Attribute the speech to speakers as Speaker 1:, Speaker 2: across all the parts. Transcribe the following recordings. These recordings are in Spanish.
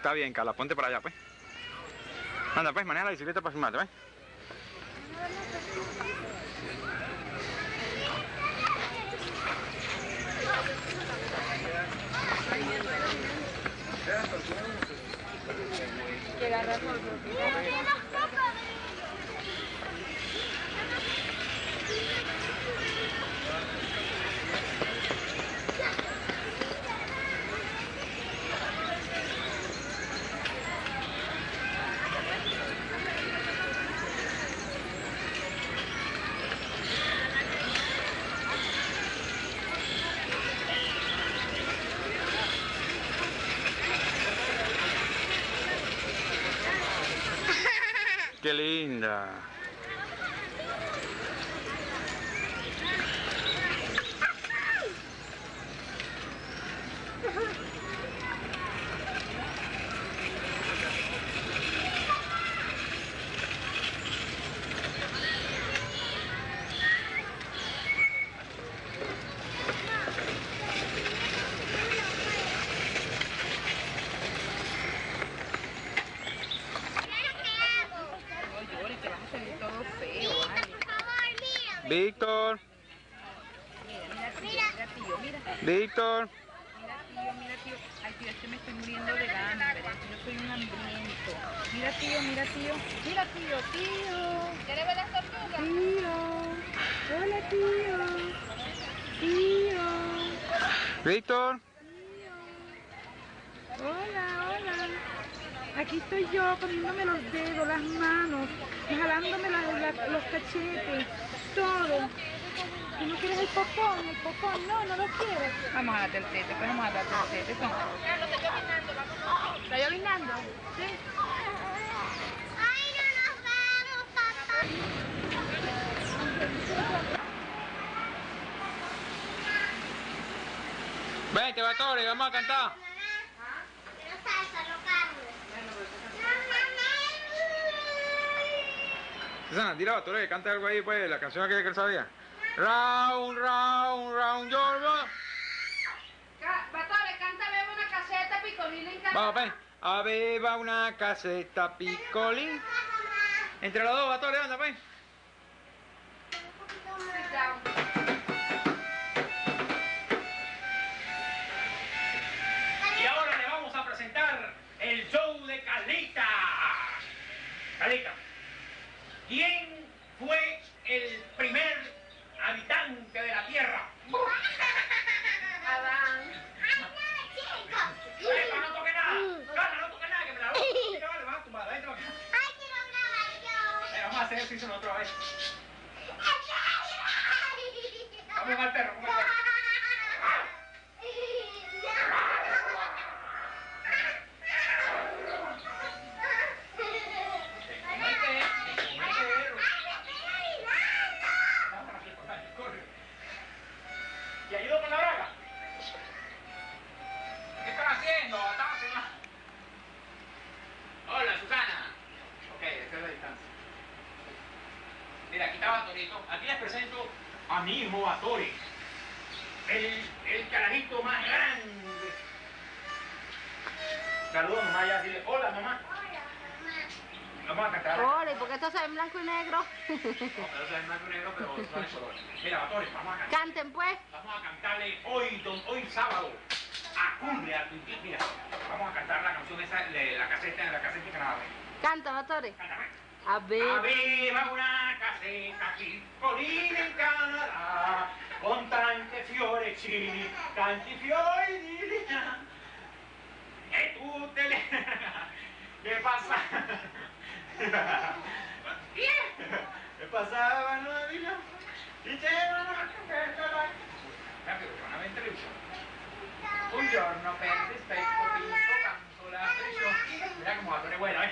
Speaker 1: Está bien, Carla, ponte para allá, pues. Anda, pues, maneja la bicicleta para filmarte, ¿ves? ¡Qué linda! Víctor.
Speaker 2: Mira, tío, mira.
Speaker 1: Víctor.
Speaker 2: Mira, tío. Ay, tío, es que me estoy muriendo de hambre. Yo soy un hambriento. Mira, tío. Mira, tío. ¿Quieres ver las tortugas? Tío. Hola, tío.
Speaker 1: Víctor.
Speaker 2: Hola. Aquí estoy yo comiéndome los dedos, las manos, jalándome los cachetes, todo. ¿Tú no quieres el popón? El popón, no lo quieres. Vamos a darte el tete, pues vamos a darte el tete. Carlos, estoy orinando, vamos. ¿Está orinando? Sí.
Speaker 3: ¡Ay, no nos vamos, papá!
Speaker 1: Vente, Batore, vamos a cantar.
Speaker 3: Quiero salsa, no carne.
Speaker 1: Susana, tira Batore, que canta algo ahí, pues, la canción que él sabía. Round, your boat.
Speaker 2: Batore, canta, bebe una caseta, picolín en casa.
Speaker 1: Vamos, pues. A beba una caseta picolín. Entre los dos, Batore, anda, pues.
Speaker 4: Y ahora le vamos a presentar el show de Carlita. Carlita, ¿quién fue el primer habitante de la Tierra?
Speaker 3: Adán.
Speaker 4: ¡Epa, no toque nada! ¡Carla, no toque nada! Que me la voy a vale, vas a tumbar, vente para acá.
Speaker 3: ¡Ay, quiero grabar yo!
Speaker 4: Vamos a hacer ejercicio otra vez. Vamos al perro, vamos al perro. ¿Te ayudo con la braga? ¿Qué están haciendo? Estamos haciendo... Hola, Susana. Ok, esta es la distancia. Mira, aquí está Batorito. Aquí les presento a mi hijo Batori. El carajito más grande. Saludos, mamá, ya. Dile, hola, mamá. Vamos a cantar.
Speaker 2: Hola, ¿y por qué esto se ve en blanco y negro?
Speaker 4: No, pero eso es en blanco y negro, pero son de colores. Mira, Batori, vamos a cantar.
Speaker 2: Canten, pues.
Speaker 4: Vamos a cantarle hoy sábado a Cumbia. Mira, vamos a cantar la canción esa de la caseta de Canadá.
Speaker 2: Canta, Batore.
Speaker 4: Cántame.
Speaker 2: A ver.
Speaker 4: Aveva una caseta piccolina in Canada con tante fiorecine, tanti fiori di lina e tutte le passavano la vita, dicevano che capito, una mente un giorno per rispetto Pinco canto la prisione. Mira como Batori buena,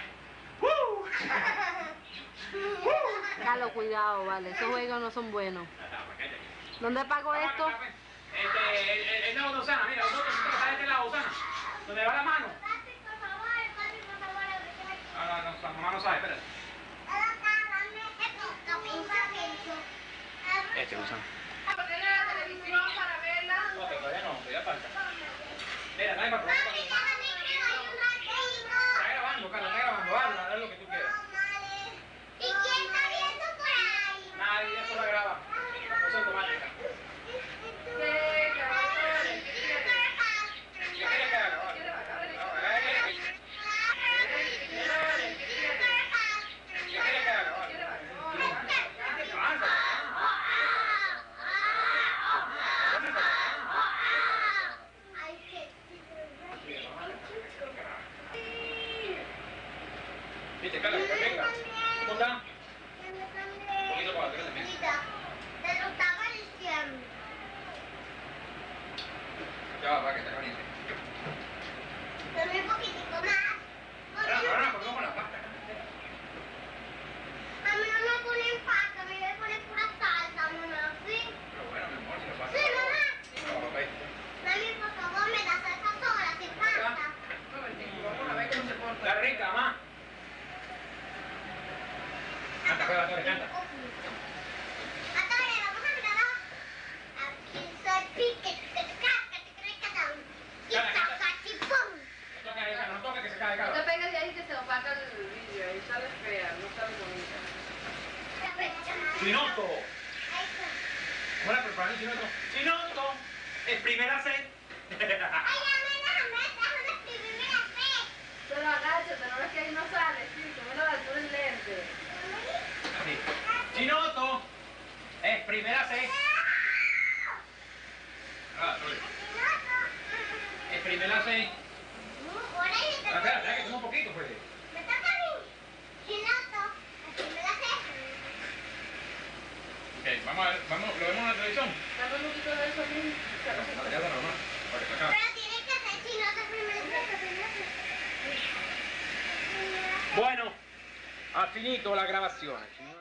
Speaker 2: Carlos, cuidado, vale. Esos juegos no son buenos. ¿Dónde pago esto?
Speaker 4: El lado de Osana, mira, el otro que está de este lado, Osana. Donde va la mano.
Speaker 3: Papi, por favor,
Speaker 4: No, mamá no sabe, espérate.
Speaker 1: Este, Susana.
Speaker 2: Porque la televisión para verla.
Speaker 4: No, todavía falta. Mira, dale para probar.
Speaker 1: Viste, Carla, que venga. ¿Cómo está? Un poquito para atrás también.
Speaker 3: Te lo estaba diciendo.
Speaker 1: Ya va, que está caliente.
Speaker 3: Dame un poquitico más.
Speaker 1: Ahora comemos con la pasta.
Speaker 3: A mí no me ponen pasta, a mí me ponen pura salsa, mamá, ¿sí?
Speaker 1: Pero bueno, mi amor, si la pasta.
Speaker 3: Sí, mamá.
Speaker 1: No, papá.
Speaker 3: Mami, por favor, me das salsa sola, sin pasta.
Speaker 4: Un momentico, vamos a ver cómo se porta.
Speaker 1: Está rica, mamá. Canta, juega, Torres, canta.
Speaker 3: Hasta ahora vamos a mirar. Aquí soy pique,
Speaker 1: No toques ahí, Carla, no toques que se cae,
Speaker 5: No te
Speaker 1: Carla.
Speaker 5: pegues de ahí que se opaca el vídeo, ahí sale fea, no sale bonita.
Speaker 1: Chinoto. ¿Cómo la preparan, Chinoto? Chinoto. En primera sed.
Speaker 5: Pero agáchate, no ves que ahí no sale, sí, come la altura del lente.
Speaker 1: Así. Chinoto. Es primera sed. Ah, sorry. Es primera sed. Espera, que toma un poquito, pues. Ok, vamos a ver, lo vemos en la televisión.
Speaker 5: Dame un poquito de eso aquí.
Speaker 1: Ya está normal. Porque está acá.
Speaker 3: Pero tienes que hacer chinoto primero.
Speaker 1: Bueno, ha finito la grabazione.